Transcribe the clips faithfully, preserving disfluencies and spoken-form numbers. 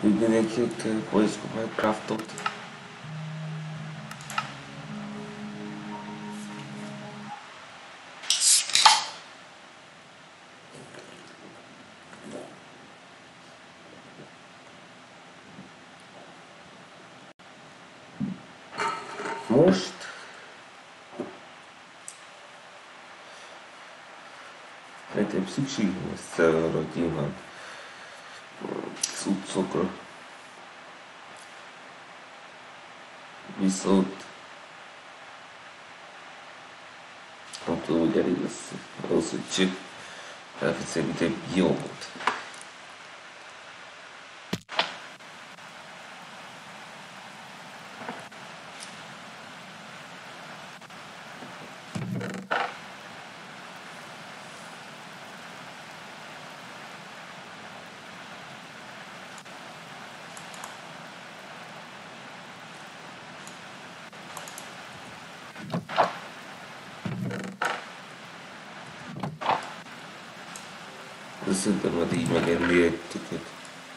Mindenki poisco Minecraftot. Most nekem szükségem lesz arra nyilván cuccokra. Viszont nem tudom, hogy elég lesz ahhoz, hogy csak elveszem itt egy jogot. De szerintem majd így megenni egy tüket.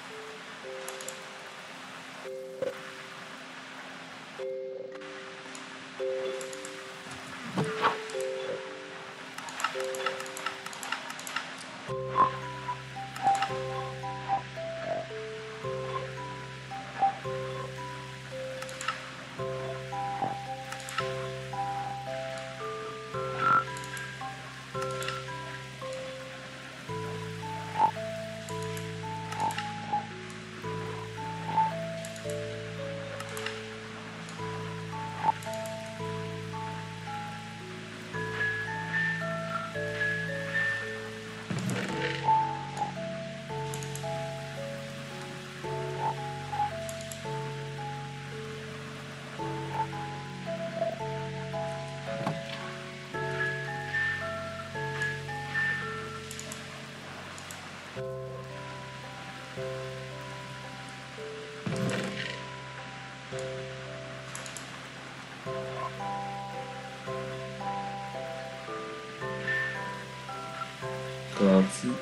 Kalcit.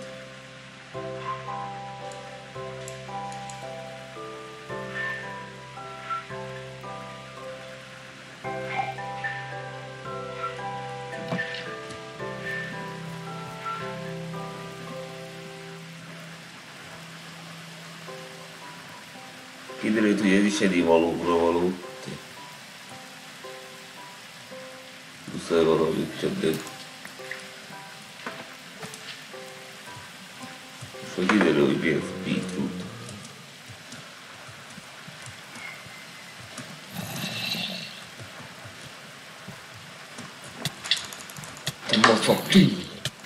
Kiderült, hogy ez is ennivalóra való. Muszáj valamit tenni. És hogy kiderül, hogy mi ez a beetroot. Te baszak ki!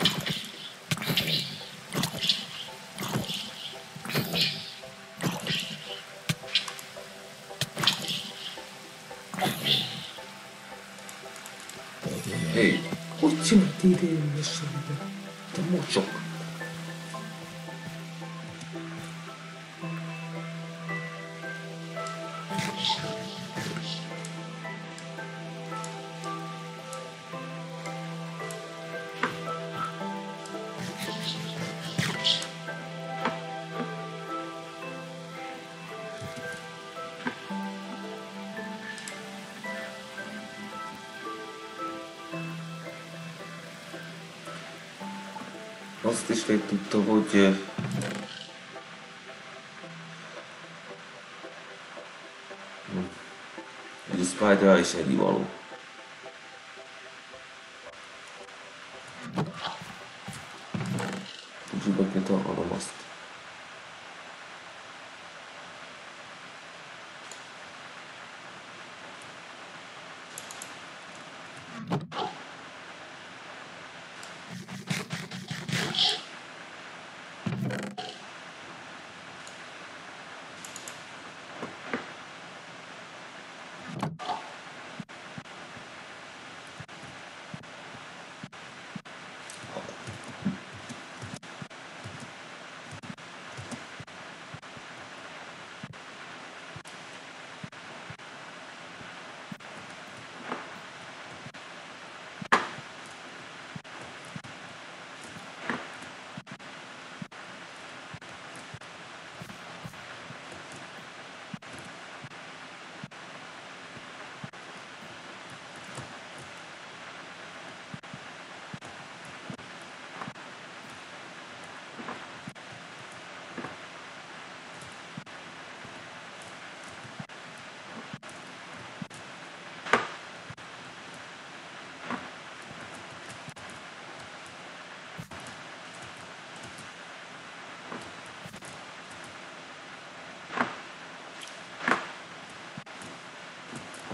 Hé, hogy csinált idén mesélve? Te mocsok! Azt is megtudtam, hogy hogy a Spider is ennivaló. Úgyhogy meg kell tanulnom azt.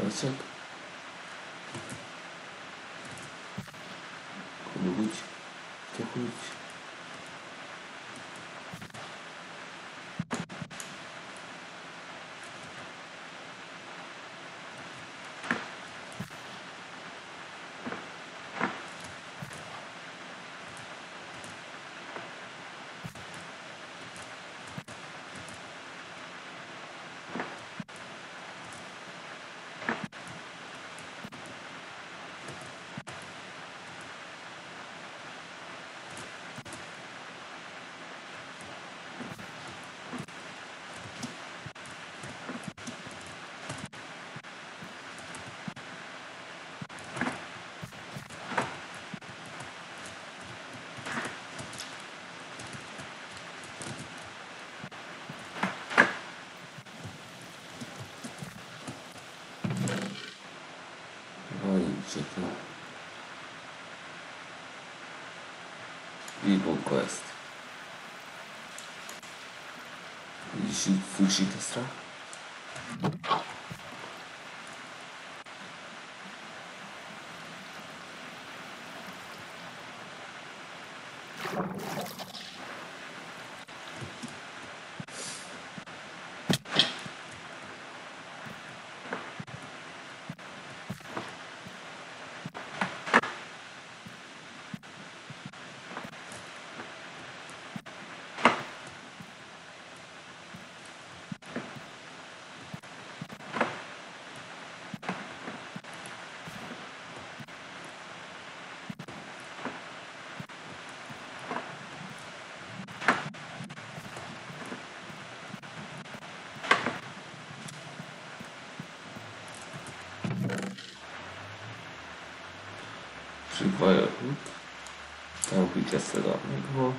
csak. Úgy, csak úgy. Csak Vívunk ezt. És így szükség lesz rá. Przywajownik. Całkowicie sterownik, bo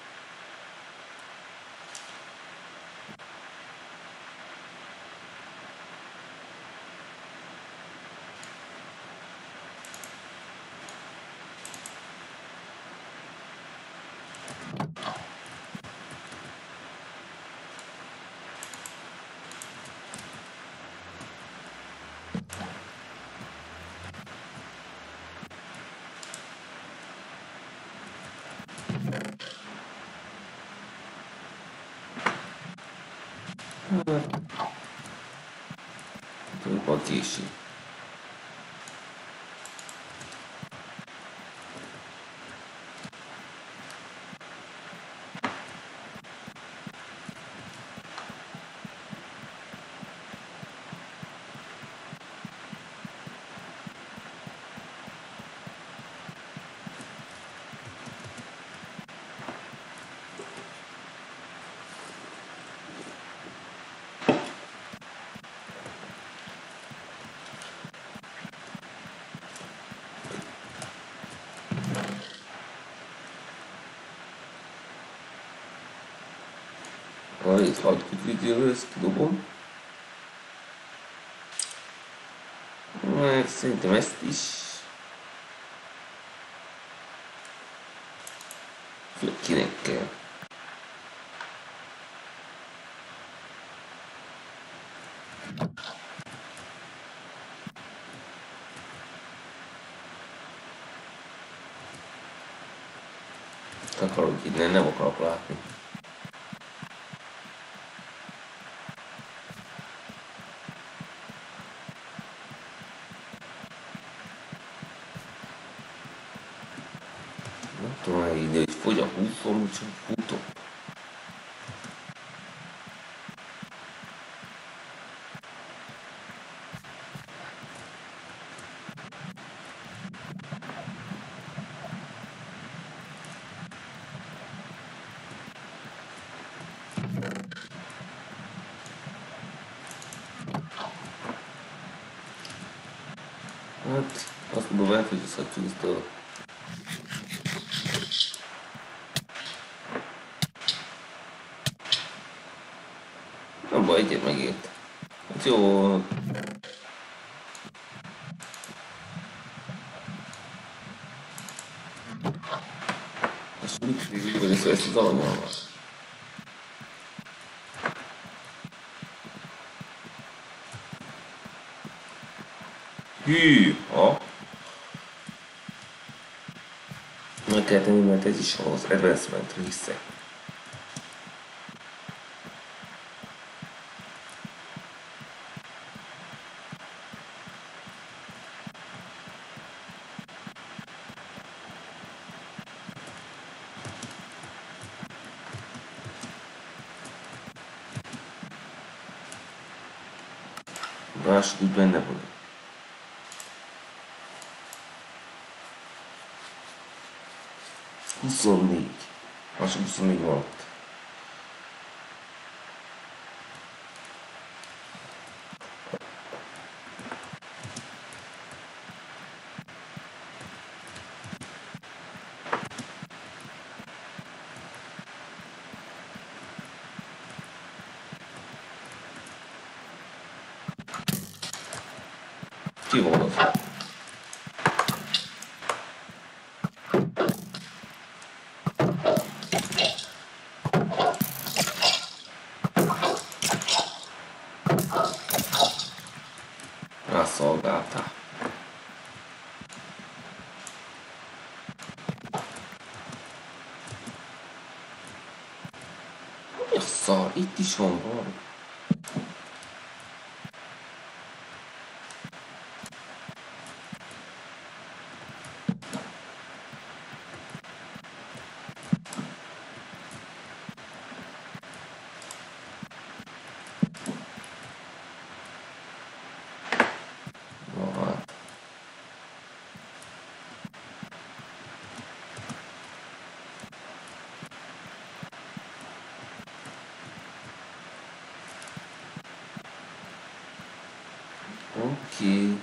to chyba kisi. Ha itt hagyjuk videóra, ezt kidobom. Meg szerintem ezt is. Kinek kell. Akarok innen, nem akarok látni. Nem tudom elhívni, hogy fogy a húszon, úgyhogy futok. Hát, azt mondom, elfogyaszthatjuk ezt a... Nem baj, egyet megért. Hát jó. Most mit végül ezt az alanyalmat? Hűha! Meg kell tenni, mert ez is az advancement része. A második benne van. huszonnégy. Mások huszonnégy van ott. Ki volt az? Rászolgáltál. Mi a szar? Itt is van valami. Oké.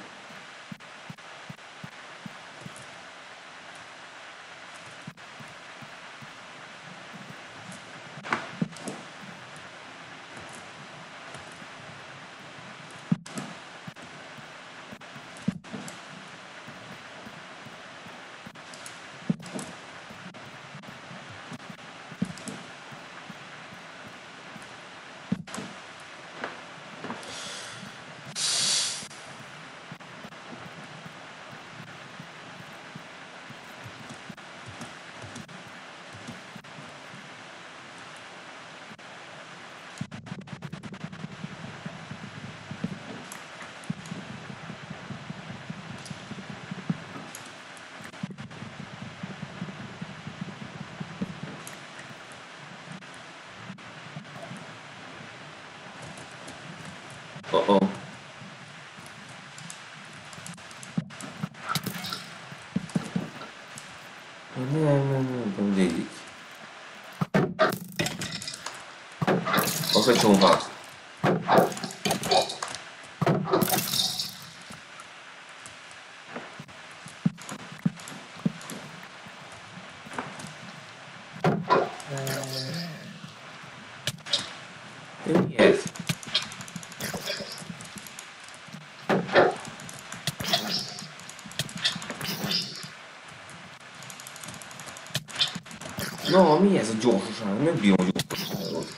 Uh-oh. Nem, nem, nem, nem végig. Az egy csomóvát. Mi ez? Na, mi ez a gyorsaság? Nem bírom a gyorsaságot.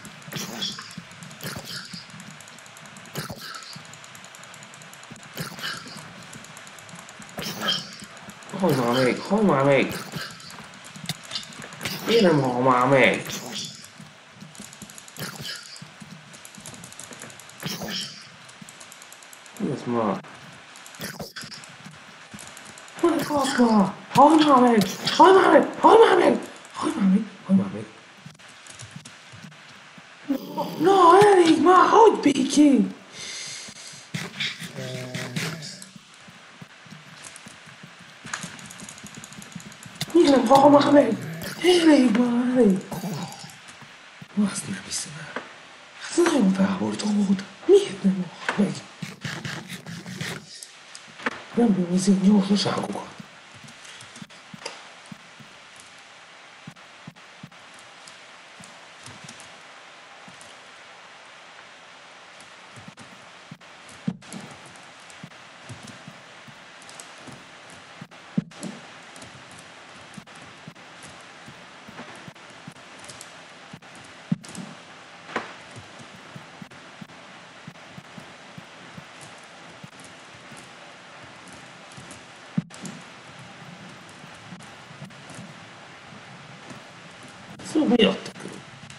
Hallj már meg, hallj már meg! Miért nem hall már meg? Mi ez már? Hallj fasz már! Hallj már meg! Hallj már meg! Hallj már meg! Hallj már meg! Hallj már meg! Na, elég már! Hagyd békén! Miért nem hall már meg? Elég már, elég! Azt nem hiszem el. Ez nagyon felborító volt. Miért nem hall meg? Nem bírom az én gyorsaságokat. Jó, miatt körül.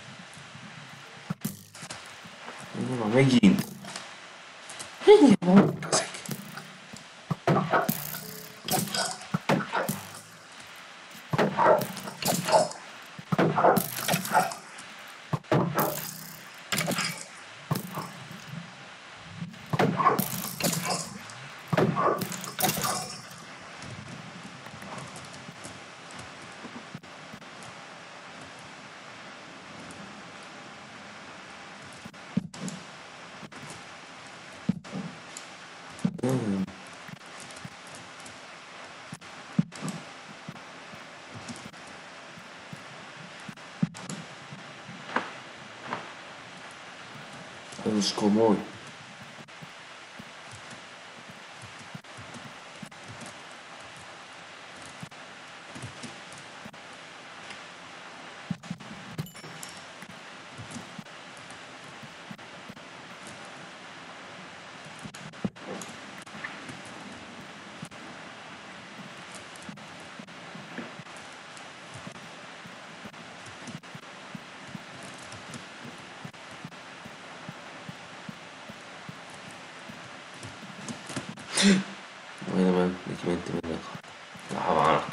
Mi van megint? Mennyi van ezek? Ez komoly. Majdnem neki mentem ennek a lávának.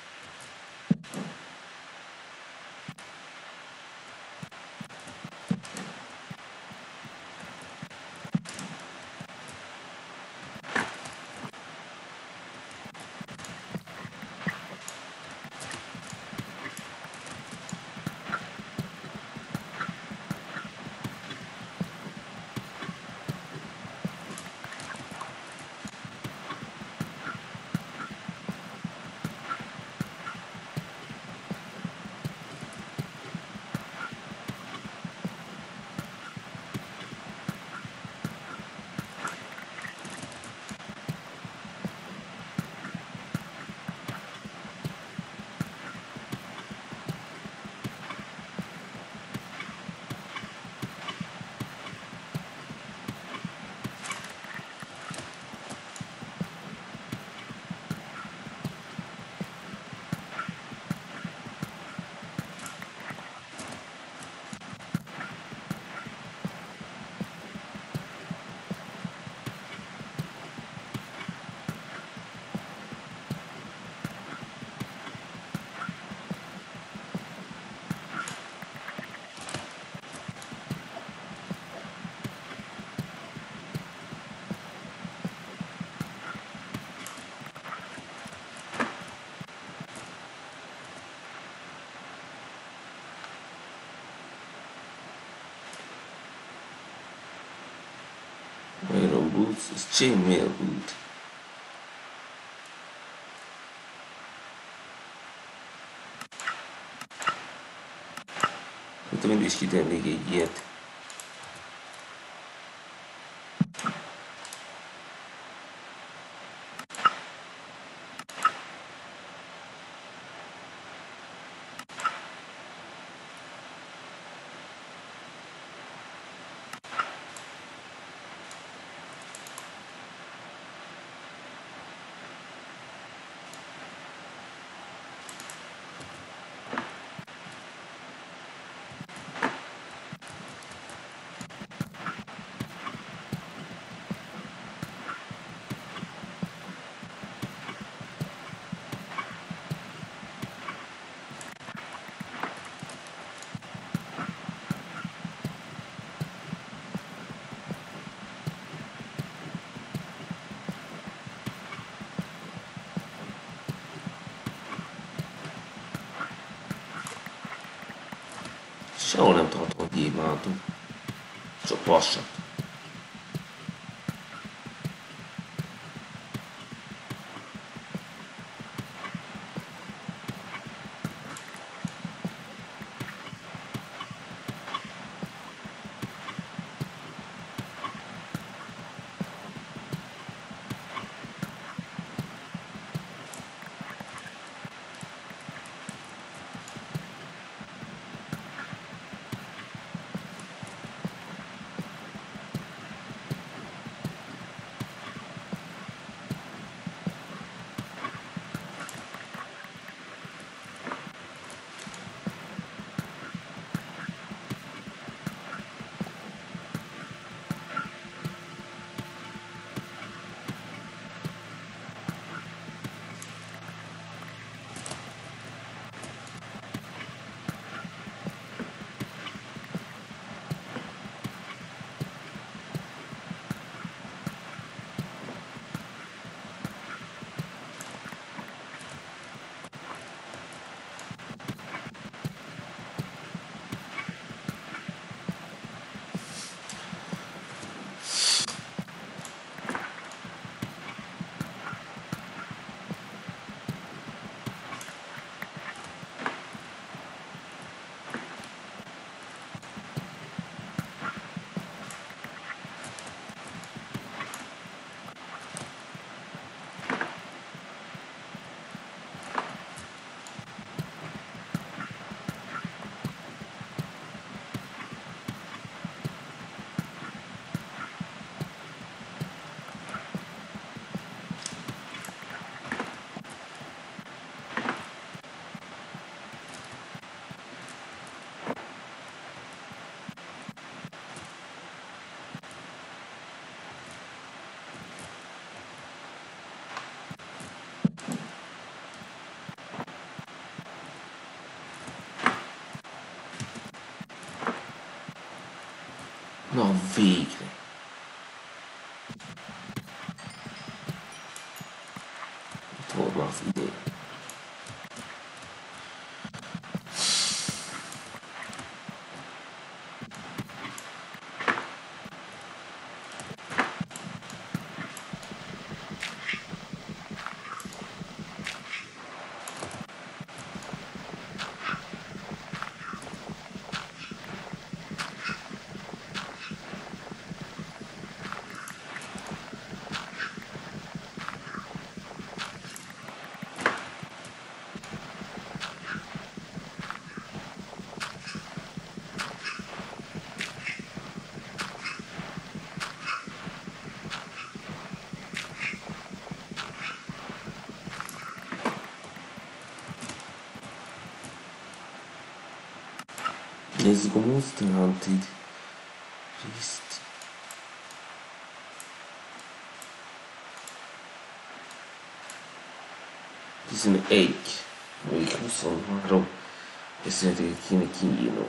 Iron Boots, ez Chainmail Boot. Hát mindig is kitennék egy ilyet. Sehol nem tartom a gyémántot. Csak lassat. Na végre! Itt volt már az idő. Nézzük a Monster Hunted részt. tizenegy, még huszonhárom, és szerintem kéne kiírnom.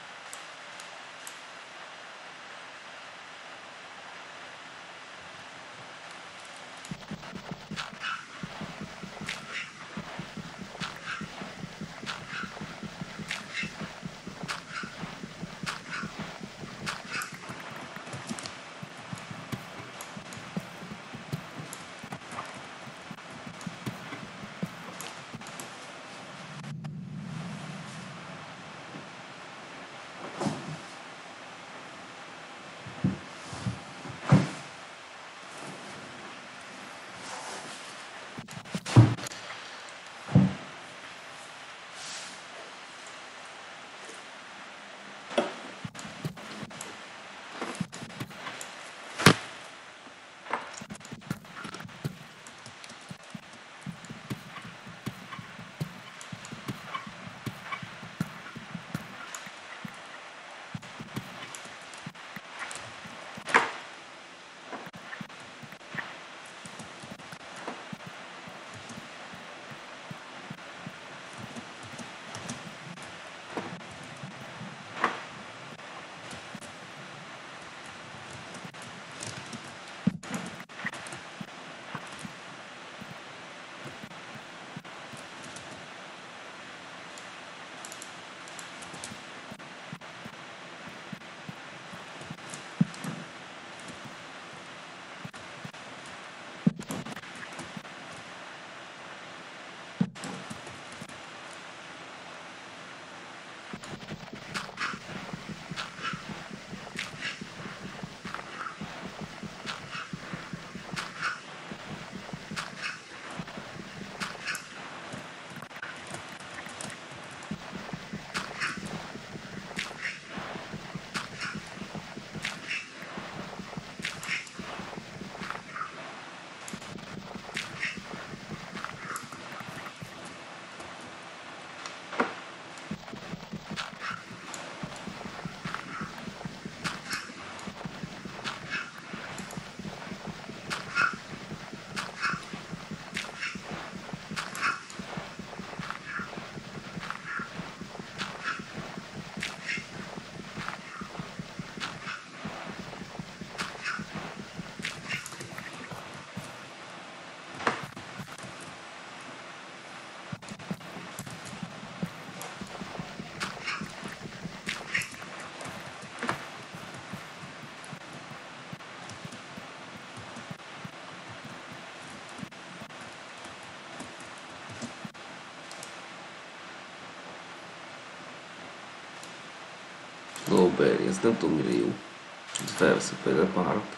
Glowberry, ez nem tudom mire jó. Felveszek például párat.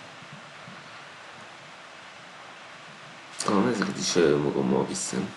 Talán ezeket is magammal viszem.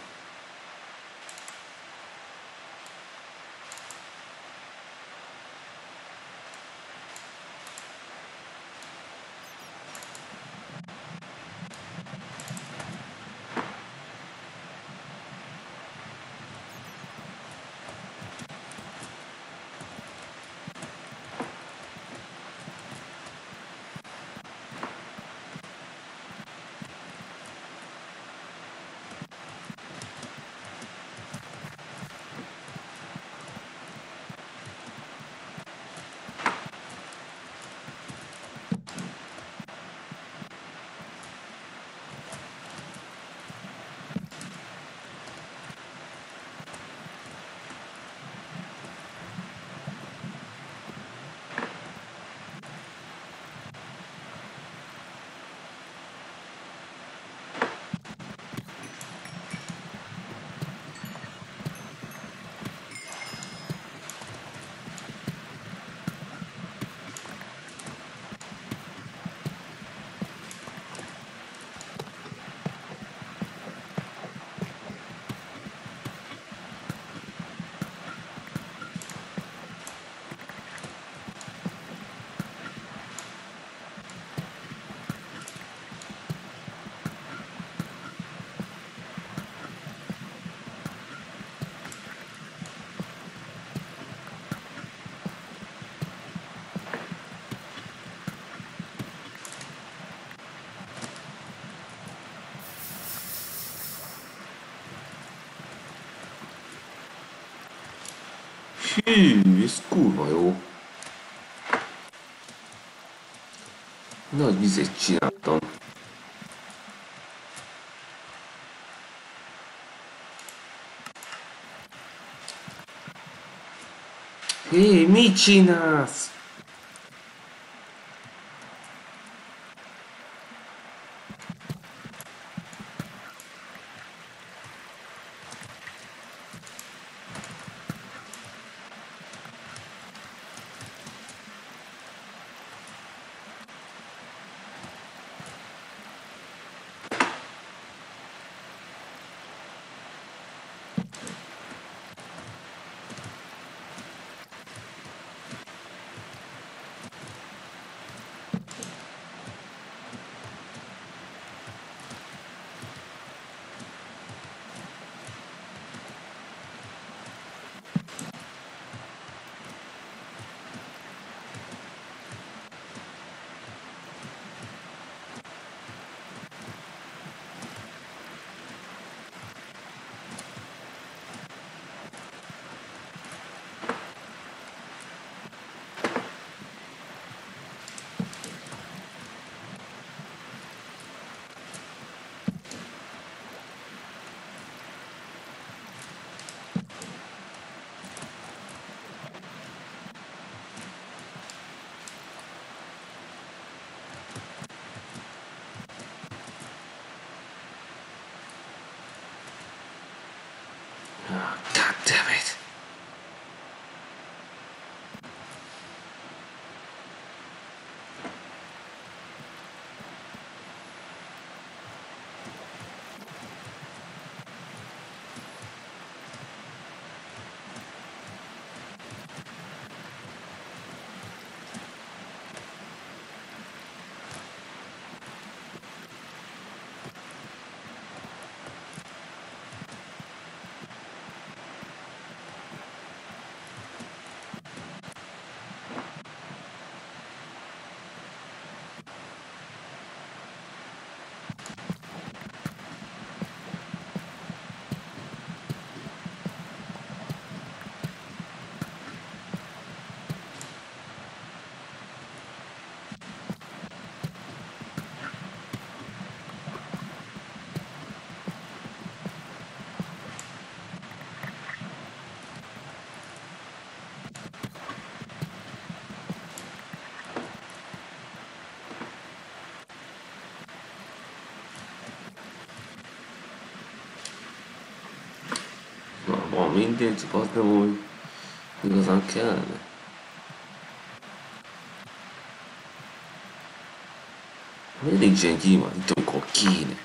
Hű, ez kurva jó. Nagy vizet csináltam. Hé, mit csinálsz? God damn it. Na, van mindegy, csak az nem úgy igazán kellene. Mindig ilyen gyíma, itt amikor kéne.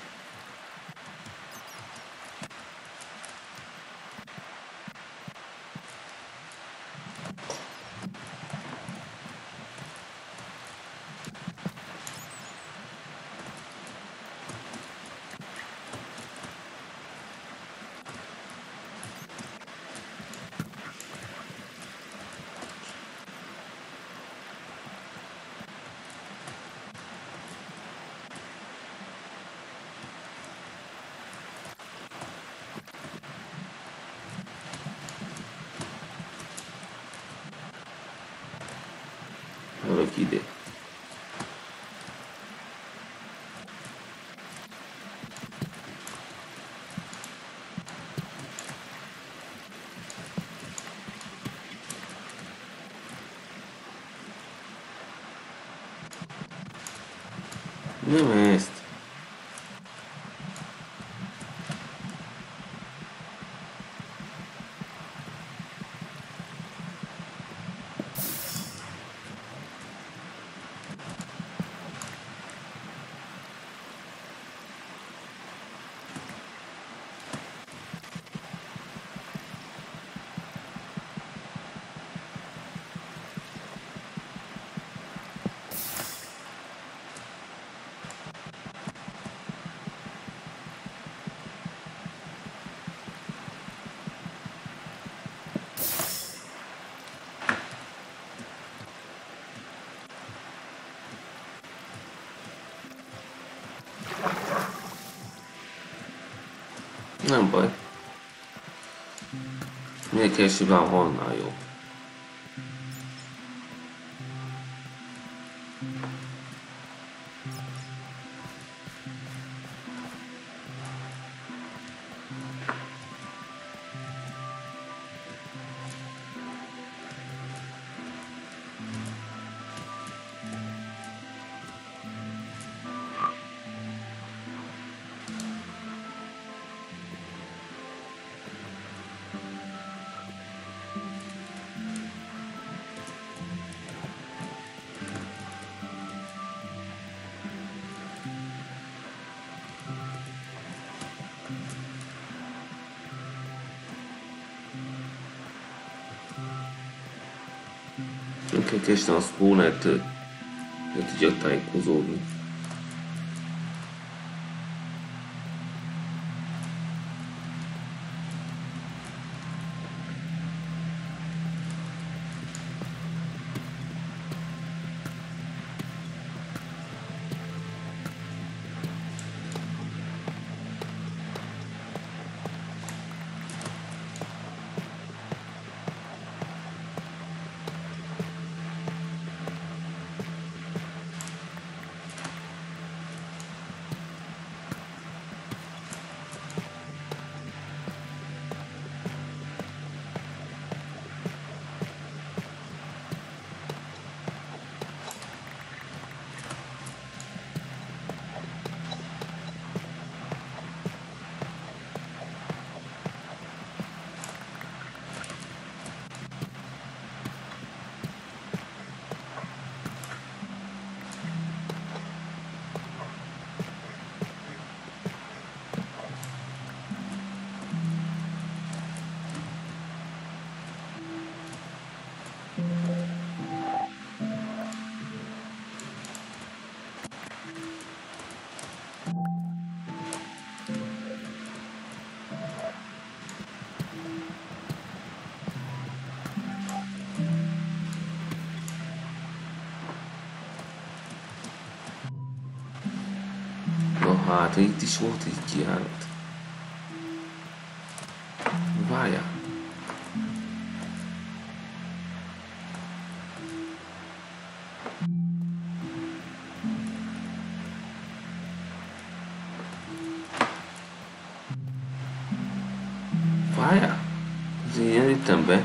Jövök ide. Nem ezt. Nem baj. Minél később van, annál jó. Én kell keresnem a spawnertől, hogy tudjak tájékozódni. Hát, itt is volt egy kijárat. Várjál. Várjál. Azért én jöttem be.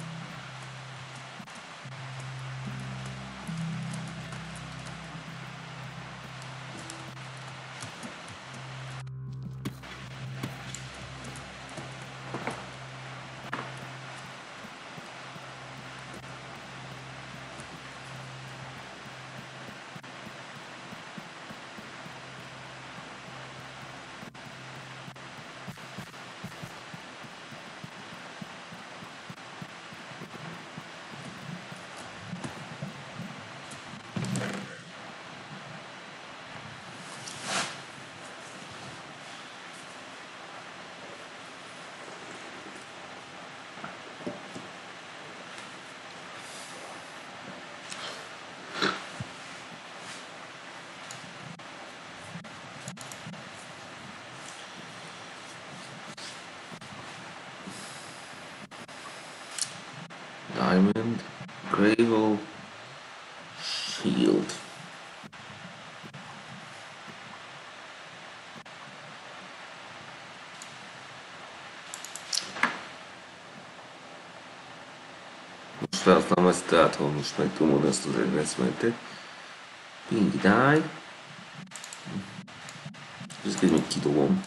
Diamond, Gravel, Shield. Most felhasználom ezt, tehát ha most meg tudom oda ezt az investmentet. Pink die. Ezt még kidobom.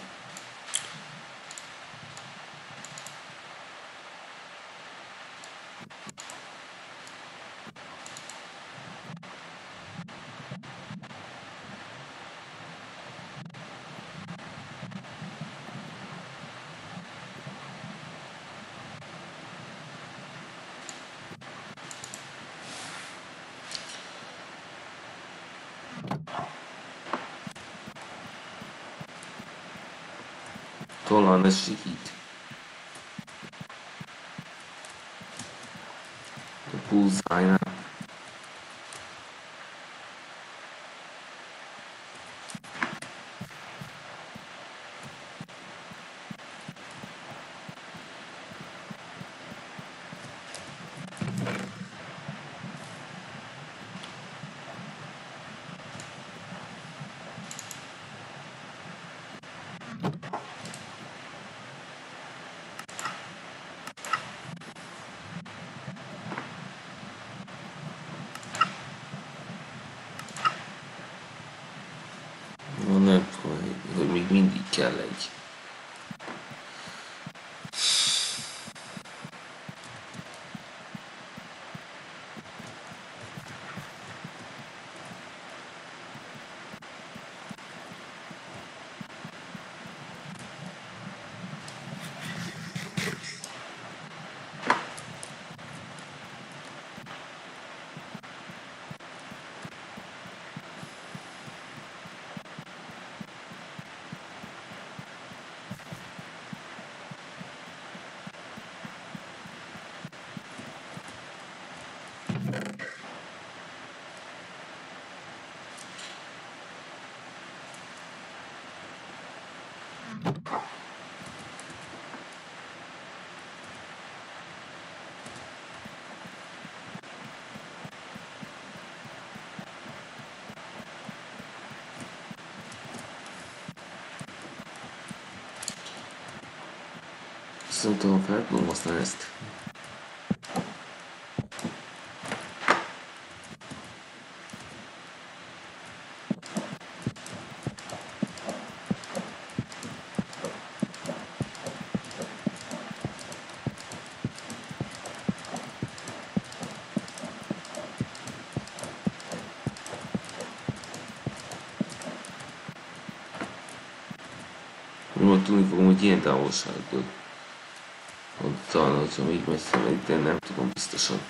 Talán ez segít. A bullseye-nál. kell egy. Viszont tudom, fel tudom használni ezt. Majd tudni fogom, hogy ilyen távolságból. Talán, hogyha így messze megy, de nem tudom biztosan.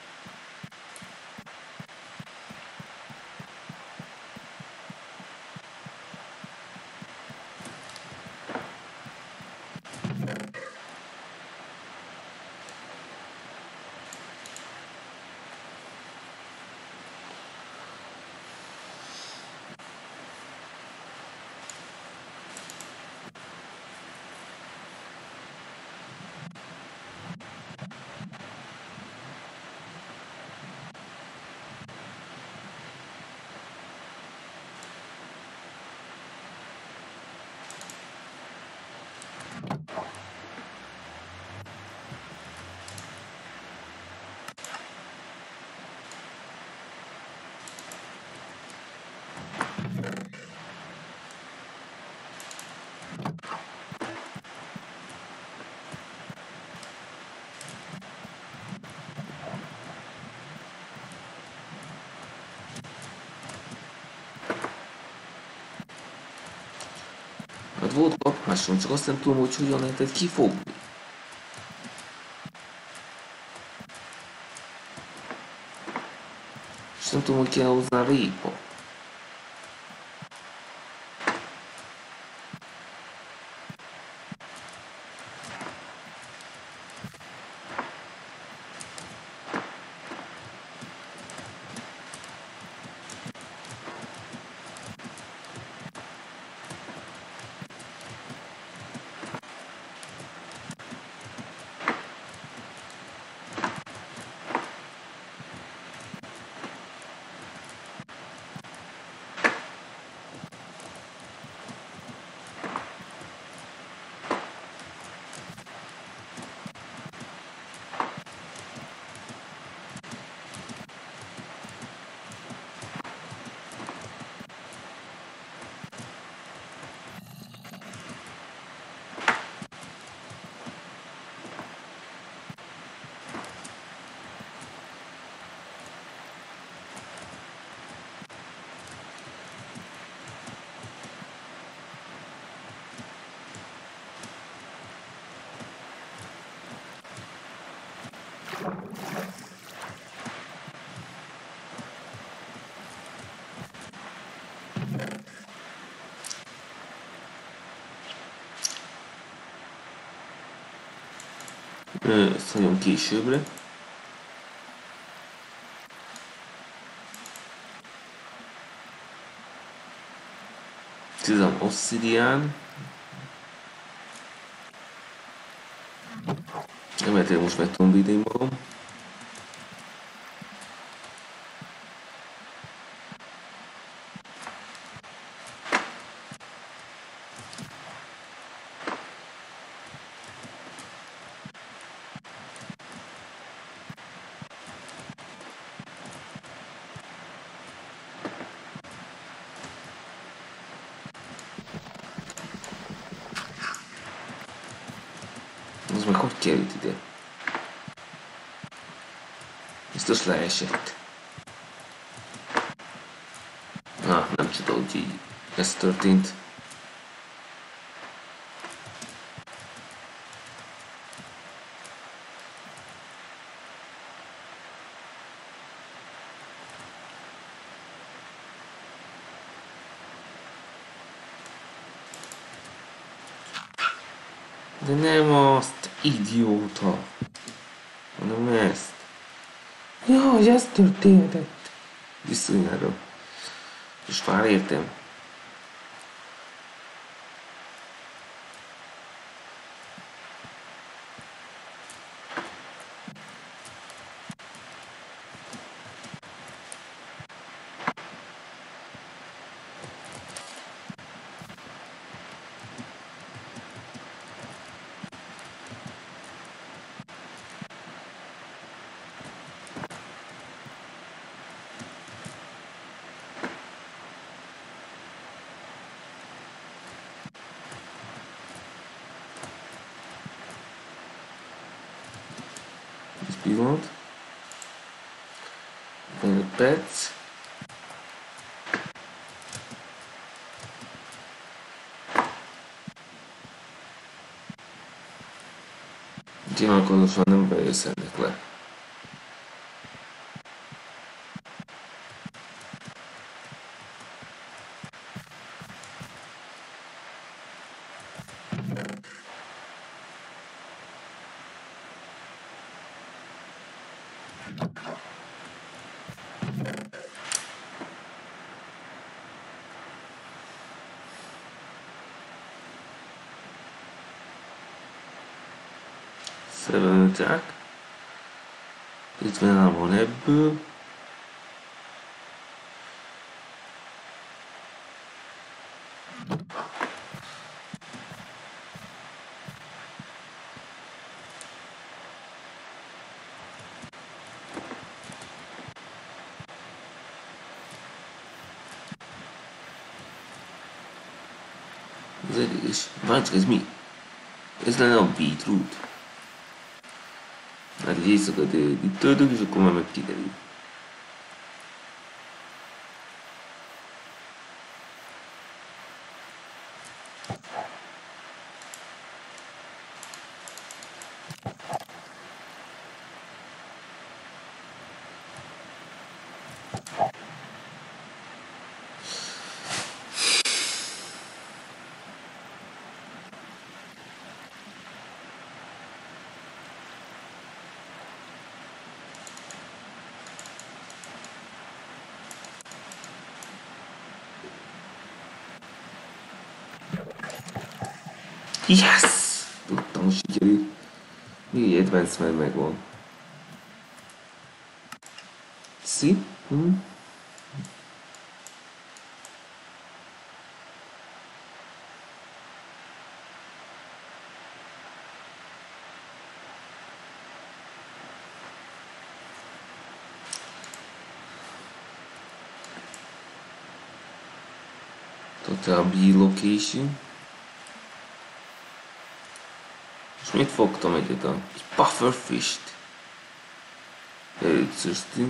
Hát volt kapmásom, csak azt nem tudom, hogy hogyan lehetett kifogni. És nem tudom, hogy kell hozzá répa. Ezt hagyom későbbre. Tiszem obszidián. Emeltél most meg tudom védeni magam. meg hogy került ide? Biztos leesett. Na, nem csoda, hogy így ez történt. De nem azt, idióta, hanem ezt. Ja, hogy ez történhetett. Viszonyára. Most már értem. Egy pillanat. Van egy perc. Gyilkolatosan nem bejösszernek le. Szerelőták. ötvenhárom van ebből. Ez elég is. Várj, ez mi? Ez lenne a beetroot. Hát egy éjszaka délig itt töltök, és akkor már meg kiderül. Yes! Tudtam, hogy sikerül. Még egy advanced már megvan. See? Hm? Total B location. És mit fogtam egyetlen? Egy pufferfish-t. Előszöztünk.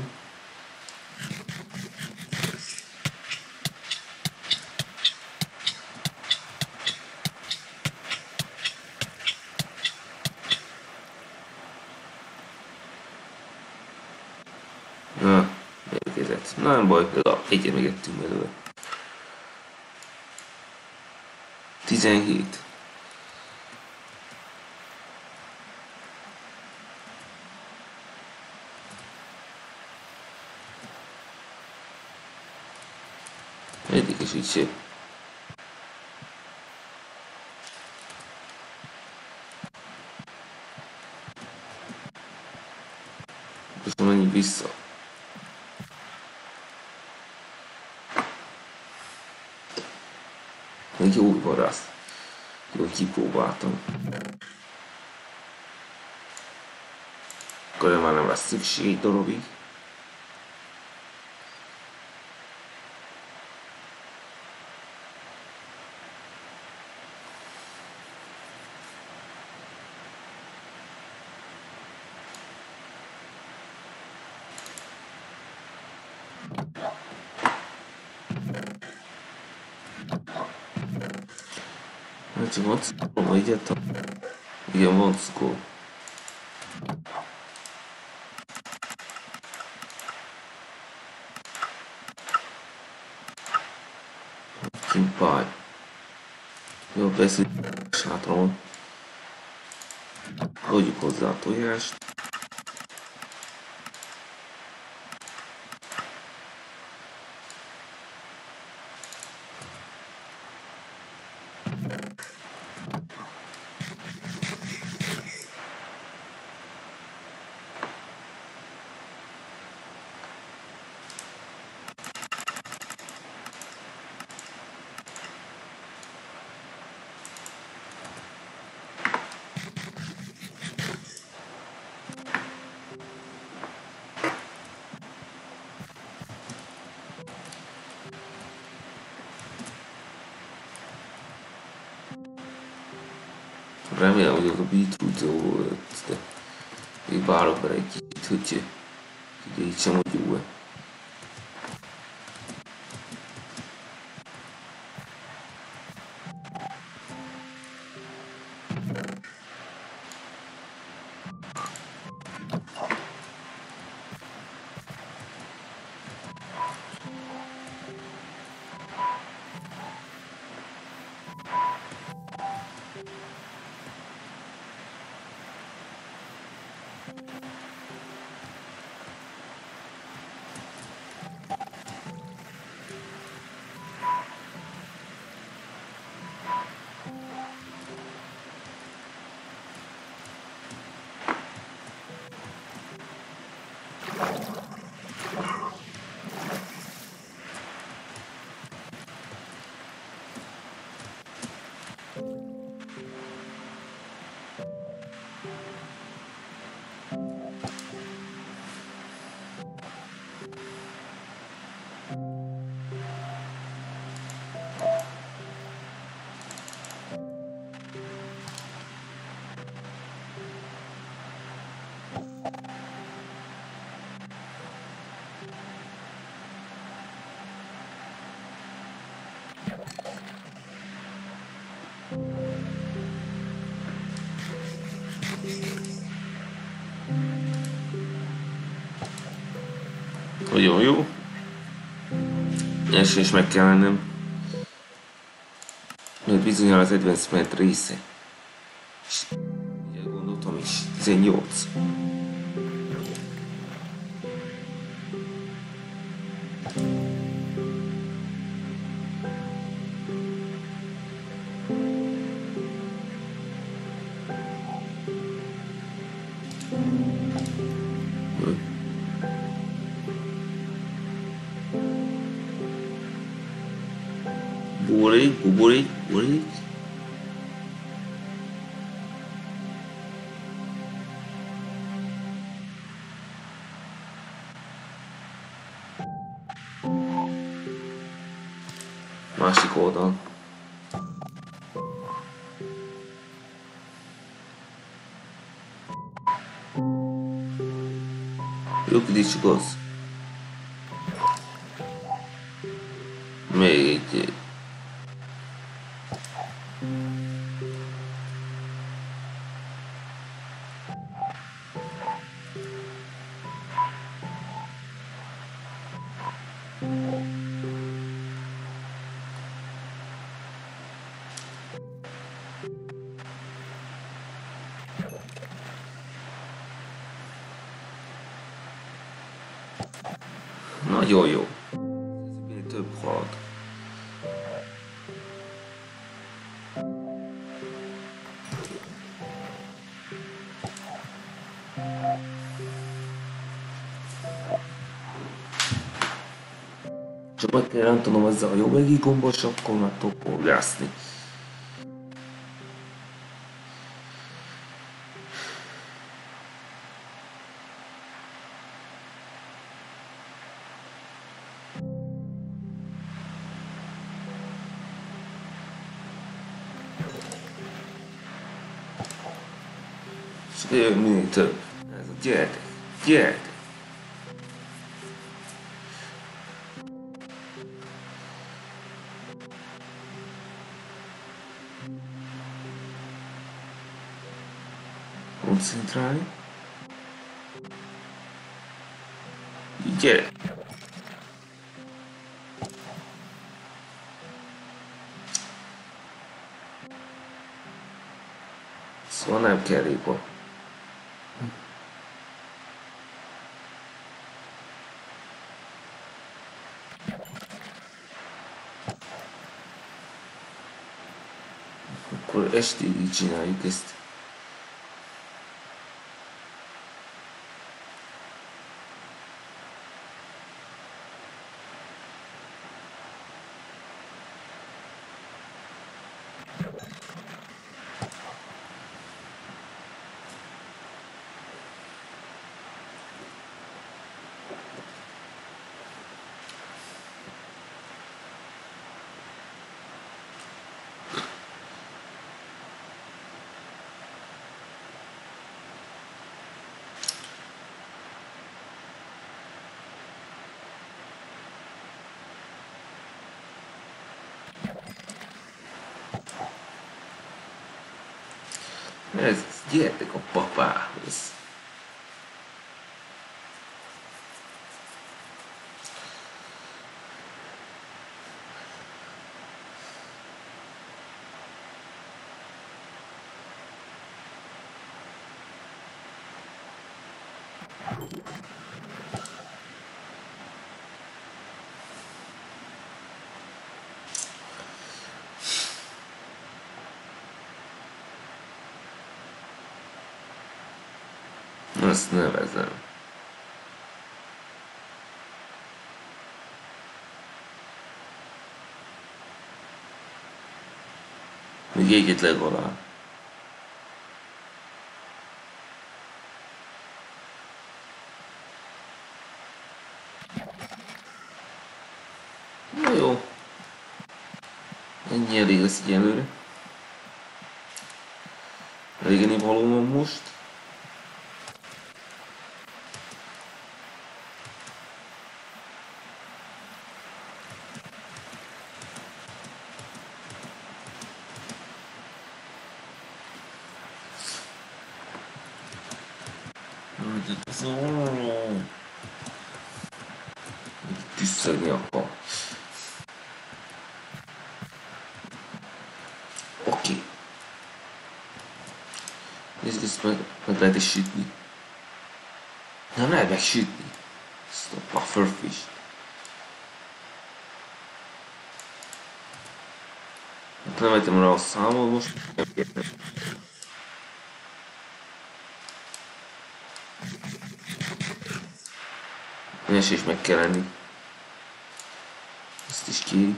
Na, érkezett. Na, nem baj, legalább egyet megettünk belőle. tizenhét. Érdekes így szép. Most menjünk vissza. Egy jó varász. Jó, kipróbáltam. Akkor már nem lesz szükség egy darabig. Hát van cukróm egyáltalán? Igen, van cukróm. Kimpály. Jó, persze, sátron. Adjuk hozzá a tojást. Remélem, hogy az a beetroot jó volt, de még várok vele egy kicsit, hogy ugye így sem, hogy jó-e. Nagyon jó. Ezt is meg kell lennem. Mert bizonyára az advancement része. És ugye gondoltam is, tizennyolc. Buborék, buborék, buborék. Másik oldal. Rögzítsük az. Még egy. Nagyon jó. Ez még több halad. Csak meg kell rántanom ezzel a jobb egyik gombos, akkor már tudok horgászni. És jön minél több. Ez a gyertek, gyertek. koncentrálni. Így gyere! Szóval nem kell répa. Akkor estig így csináljuk ezt. Ez, gyertek a papához. Azt nevezem. Még egyet legalább. Na jó. Ennyi elég lesz egyelőre. Elég való van most. Tüsszögni akar. Oké. Nézd, ezt meg, meg lehet is sütni. Nem lehet meg sütni. Ezt a pufferfish. Nem vettem rá a számot most. Nem értem. Nes is meg kell lenni. Ezt is kéri.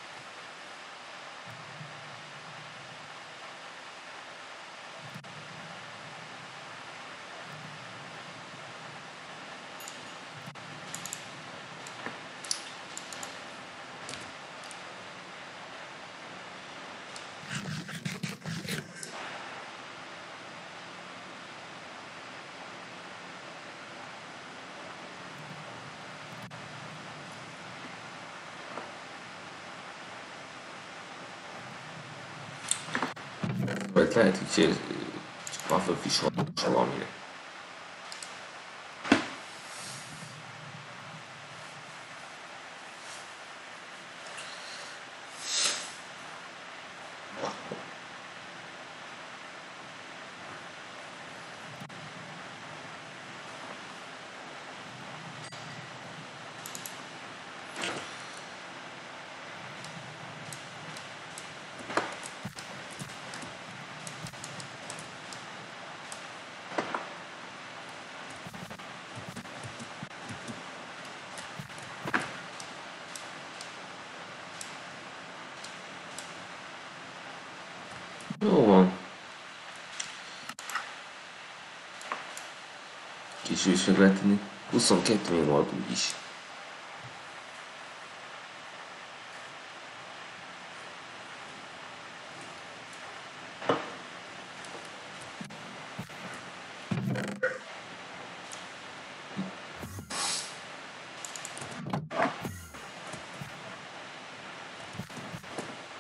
Vagy lehet, hogy csak pufferfish hatos valamire. Jó van. Később is meg lehet tenni. huszonkettő még volt úgyis.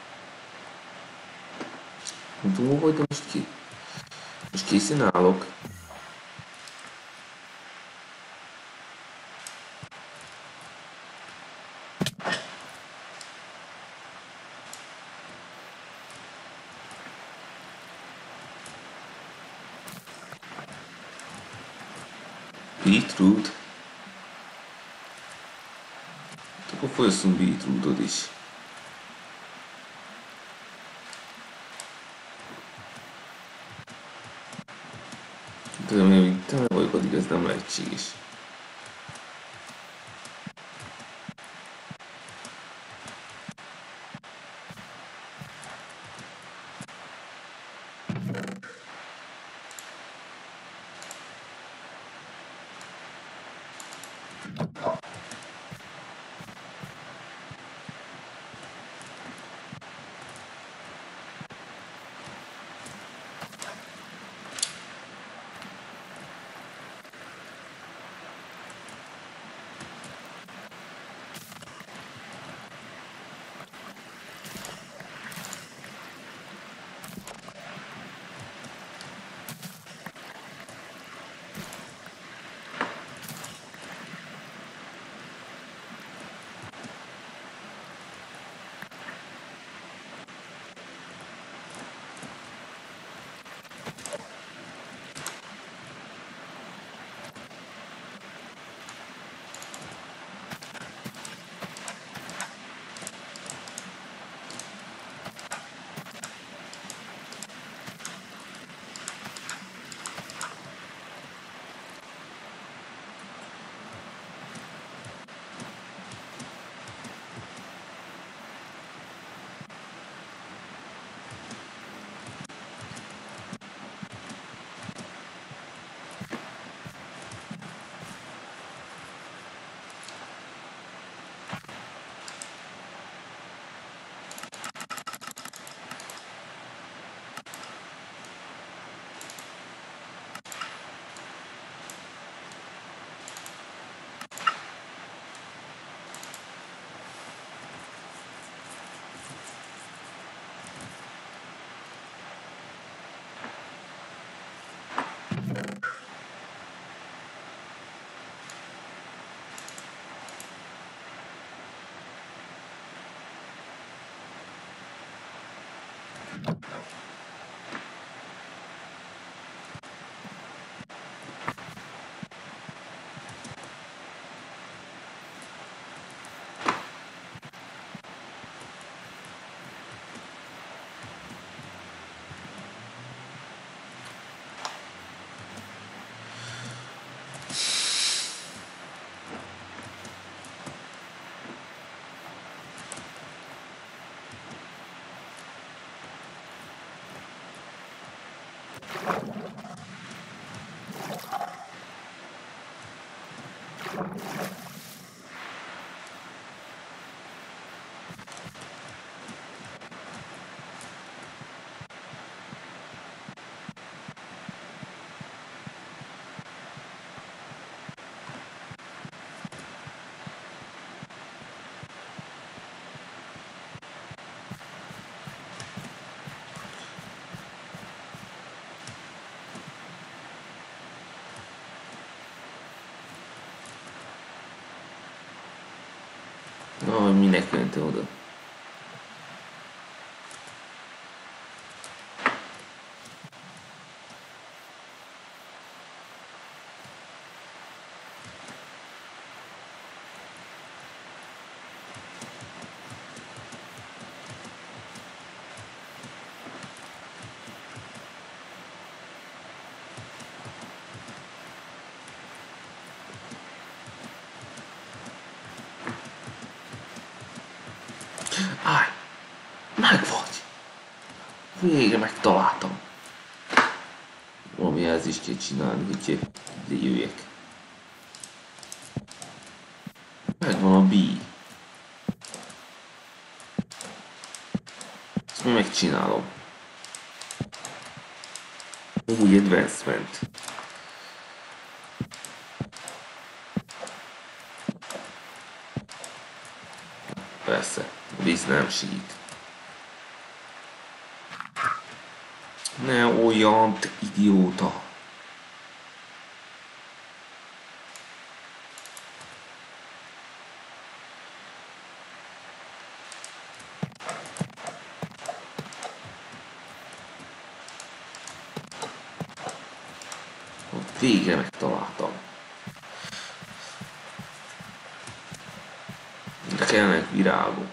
Nem tudom, hogy most ki. Most készen állok. Beetroot? Akkor fogyasszunk beetrootot is. Tudom, hogy még tele vagyok, addig ez nem lehetséges. No, minek ment oda? Állj! Meg vagy! Végre megtaláltam! Valami ez is kell csinálni, hogy jöjjek. Megvan a B. Ezt mi megcsinálom. Úgy advancement. Persze, a víz nem segít. Ne olyan, te idióta! Végre megtaláltam. Kellnek virágok.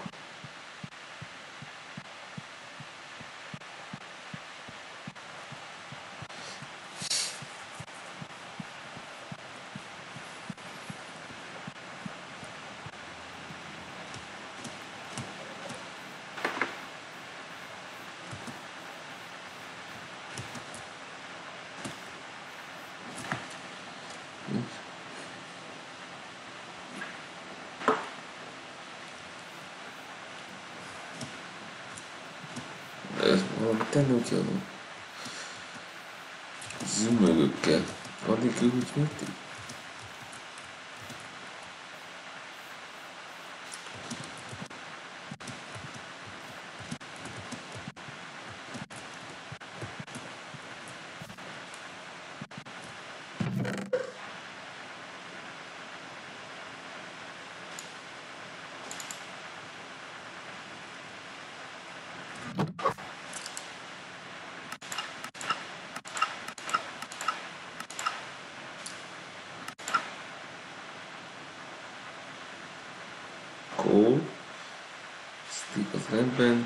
Ez valami tennünk kell. Zümögökkel. Addig ő úgy mérték? Cole, stick az rendben,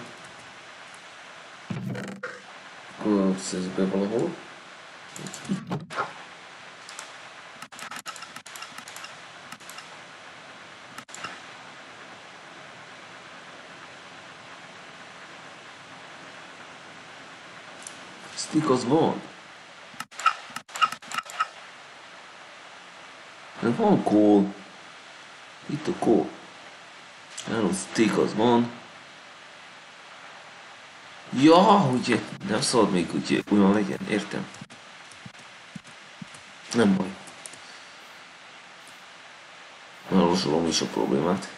akkor szerz be valahol. Stick az van. De van Cole. Itt a Cole. Hello, stick az van. Ja, ugye, nem szabad még úgy olyan legyen, értem. Nem baj. Elolvasolom is a problémát.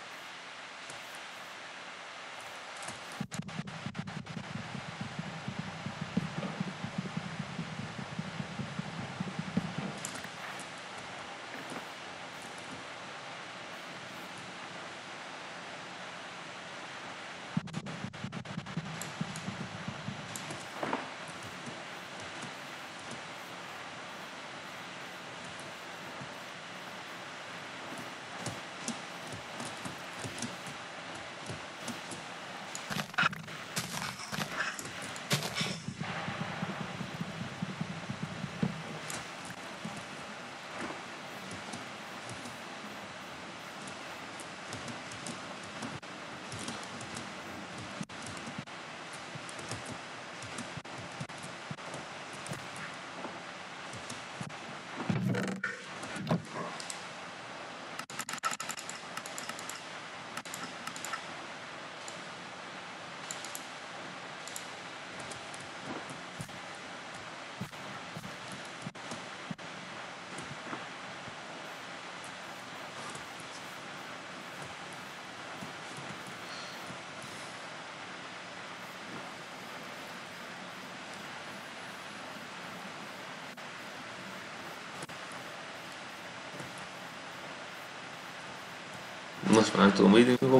Most már tudom védeni magam.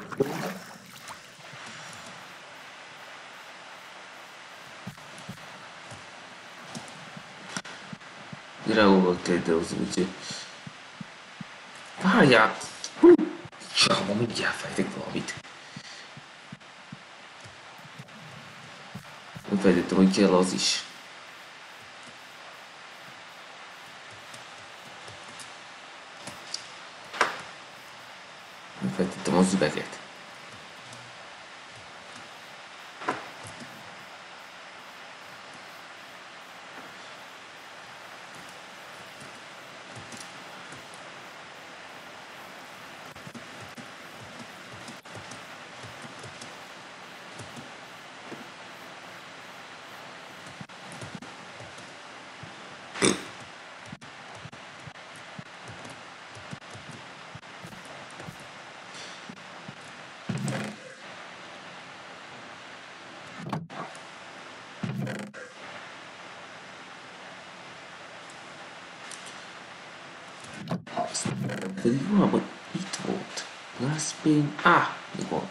Virágokat kell idehozni, úgyhogy... Várjál! Csaba, mindjárt fejtek valamit. Nem fejtettem, hogy kell az is. Feltettem az üveget. Pedig valami itt volt. Last pain. Ah, mi van?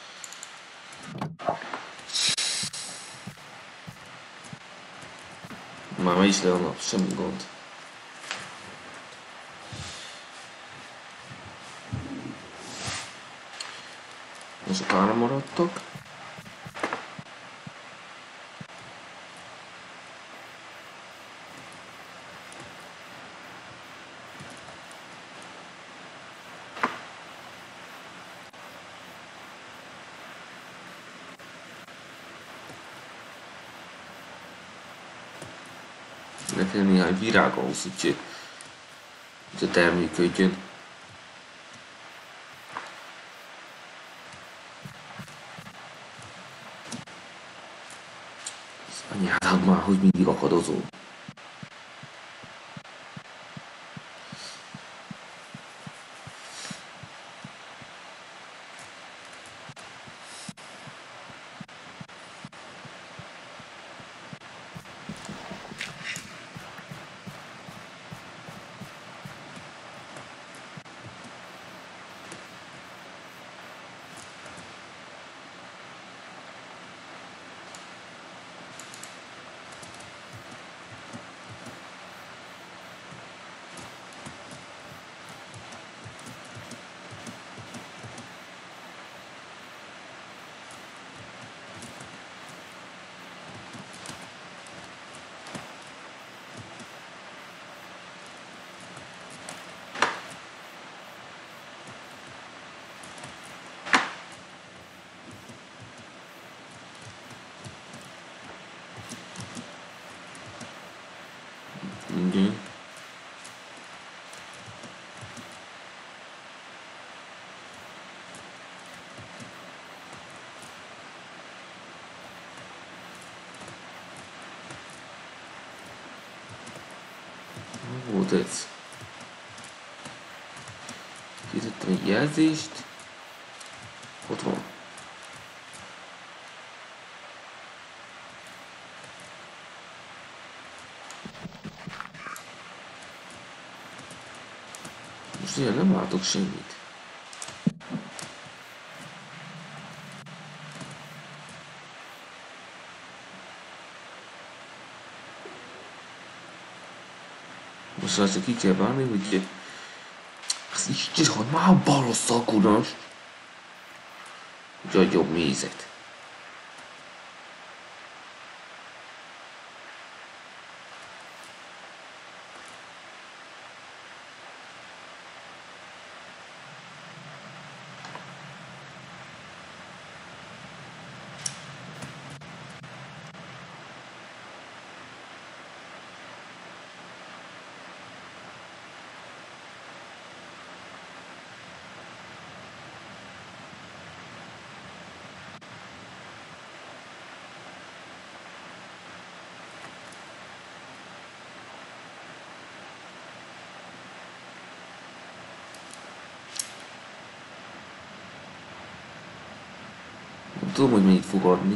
Már ma is le a nap, semmi gond. sokára maradtok. Nekem néhány virág ahhoz, úgyhogy hogy a termőködjön. Az anyád már, hogy mindig akadozol. Mhm. Volt ez. Kitettem egy jelzést. Ott van. Most ilyen nem látok semmit. Most azért ki kell várni, hogy az Isten, hogy már balossza a kurast. Úgyhogy jobb mézet. Nem tudom, hogy mennyit fog adni.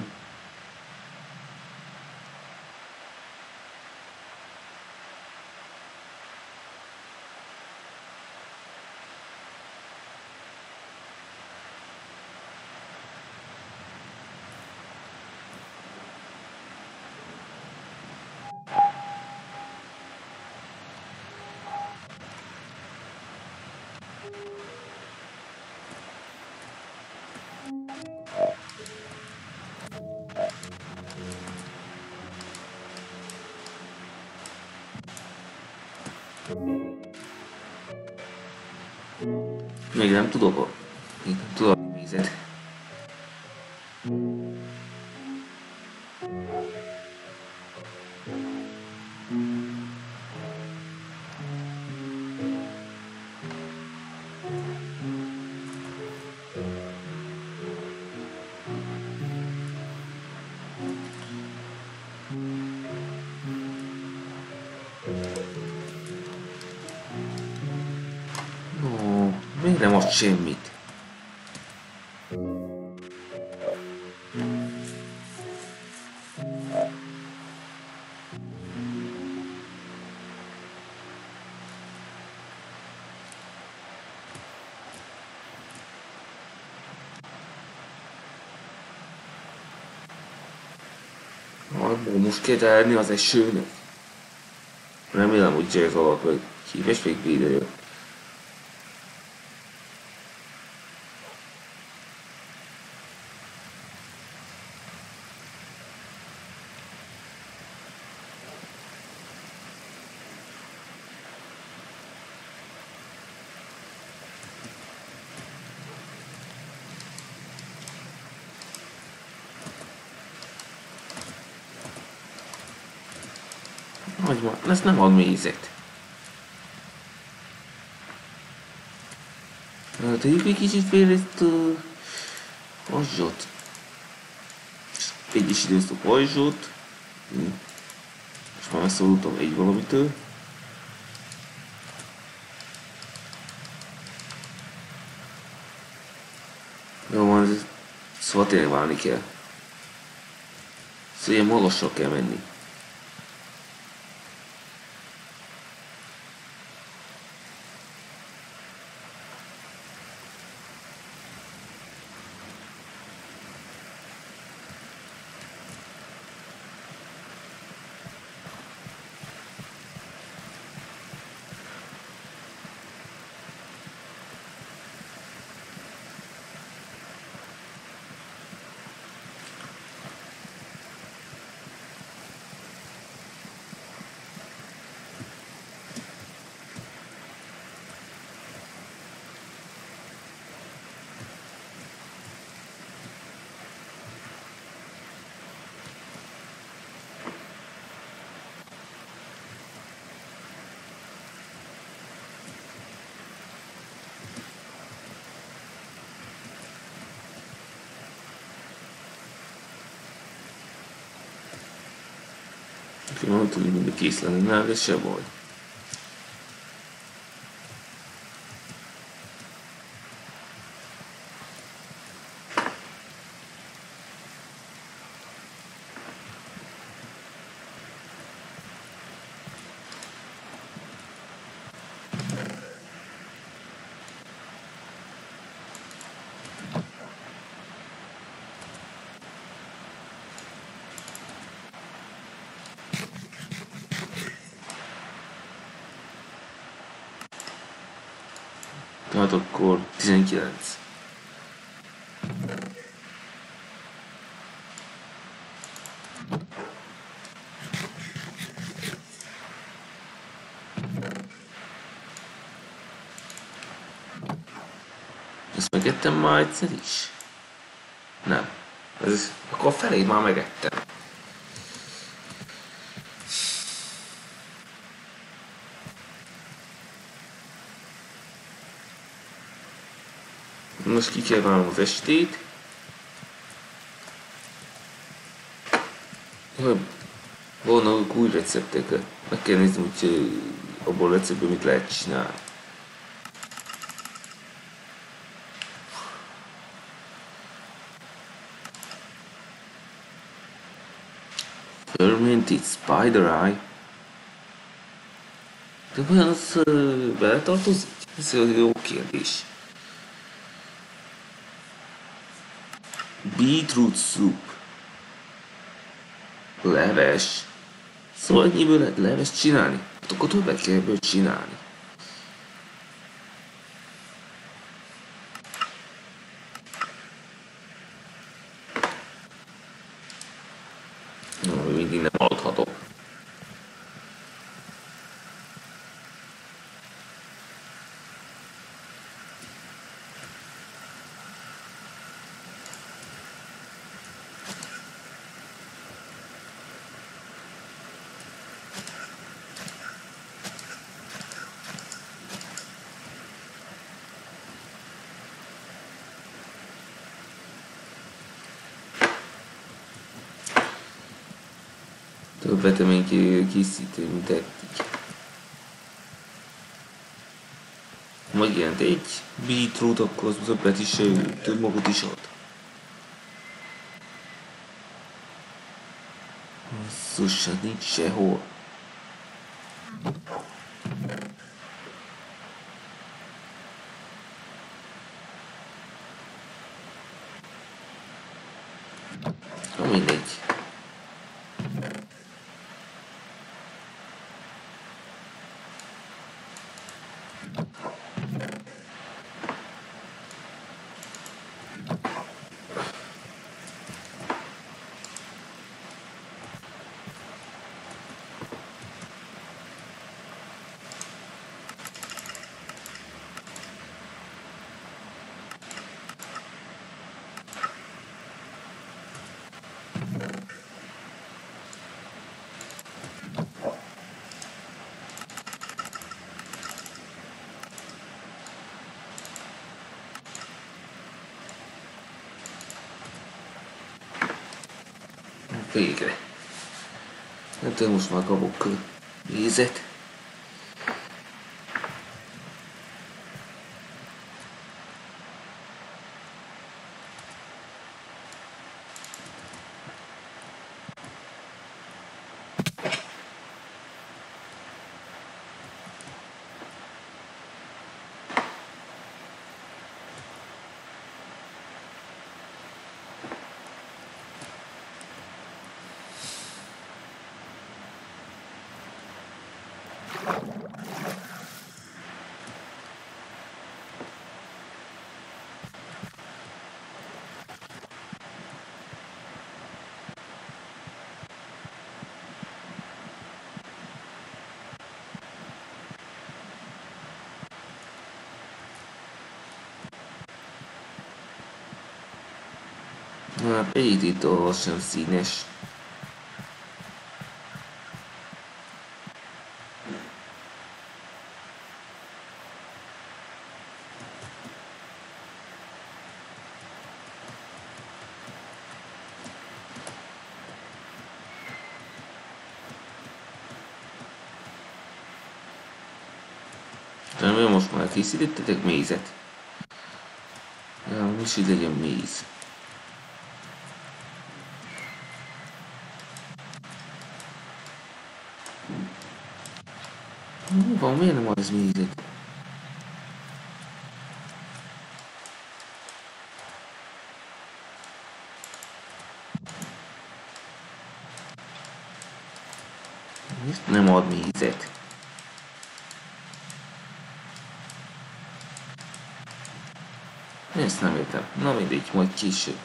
Még nem tudok, még nem tudok mézet. No, miért nem ad semmit? Most kell elni az esőnek. Remélem, hogy jazz alatt vagy híves még videó. Hogy van? Ez nem ad mézet. Tegyük egy kicsit félre ezt a pajzsot. Egy is időzt a pajzsot. Most már megszólultam egy valamitől. Jó van, ez szóval tényleg válni kell. Szóval ilyen magasra kell menni. Aki mondta, hogy mindig kész lenne nál, ez se baj. Tehát akkor tizenkilenc. Ezt megettem már egyszer is? Nem. Ez, akkor a felét már megettem. Most ki kell válnom az estét. Vannak új receptek. Meg kell nézni, hogy abból a receptből mit lehet csinálni. Fermented spider eye. De vajon az uh, beletartozik? Ez egy jó kérdés. Beetroot soup. Leves. Szóval ennyiből lehet leves csinálni? Hát akkor többet kell ebből csinálni. No, mindig nem adhatok. Több vetemény készítő, mint eddig. Megjelent egy beetroot, akkor az többet is, több magot is ad. Basszus, nincs sehol. Na mindegy. Végre. Nem tudom, most már kapok vízet. Na, pedig itt olvasom színes. Remélem most már készítettetek mézet. Ja, most így legyen méz. Mi van, miért nem az mézet? Miért nem ad mézet? Ezt nem értem. Na mindegy, majd később.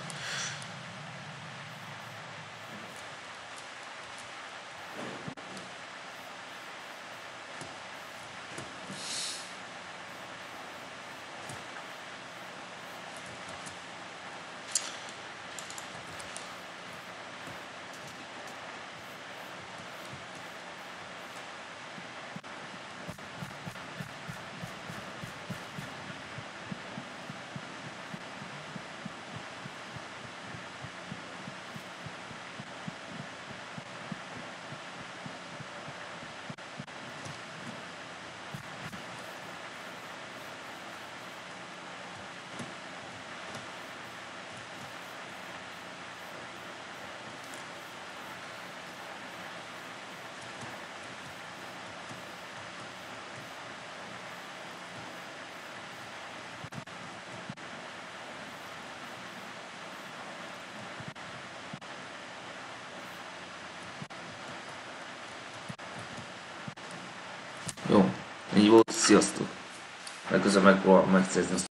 Jó, így volt, sziasztok! Legközelebb megpróbálom megszerzni azt